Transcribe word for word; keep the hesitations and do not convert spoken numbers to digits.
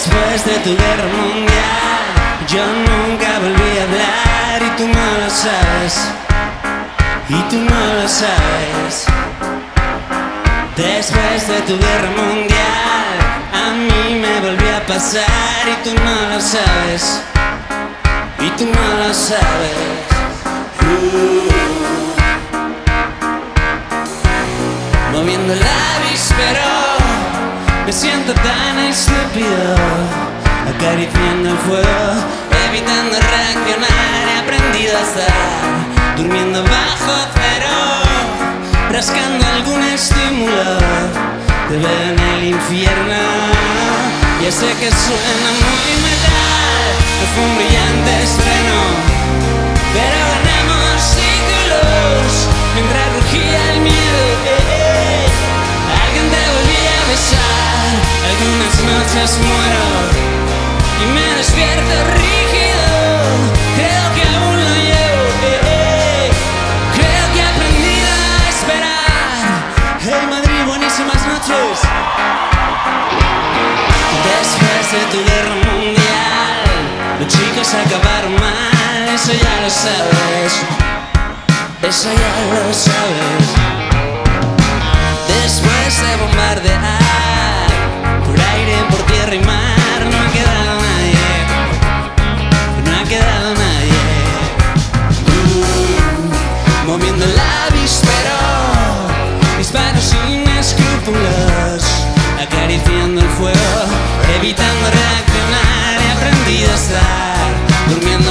Después de tu guerra mundial, yo nunca volví a hablar y tú no lo sabes, y tú no lo sabes. Después de tu guerra mundial, a mí me volvió a pasar y tú no lo sabes, y tú no lo sabes. Uh. Moviendo el avispero, me siento tan estúpido, acariciando el fuego, evitando reaccionar. He aprendido a estar durmiendo bajo cero, rascando algún estímulo. Te veo en el infierno, ya sé que suena muy metal, no fue un brillante estreno, pero ganamos títulos mientras rugía el miedo. Eh, eh. Alguien te volvía a besar, algunas noches muero y me despierto rígido. Creo que aún lo llevo, eh, eh. Creo que he aprendido a esperar. Hey Madrid, buenísimas noches. Después de tu guerra mundial, los chicos acabaron mal, eso ya lo sabes, eso ya lo sabes. Después de bombardear por aire, por tierra y mar, no ha quedado nadie, no ha quedado nadie. uh, Moviendo el avispero, disparos sin escrúpulos, acariciando el fuego, evitando reaccionar. He aprendido a estar durmiendo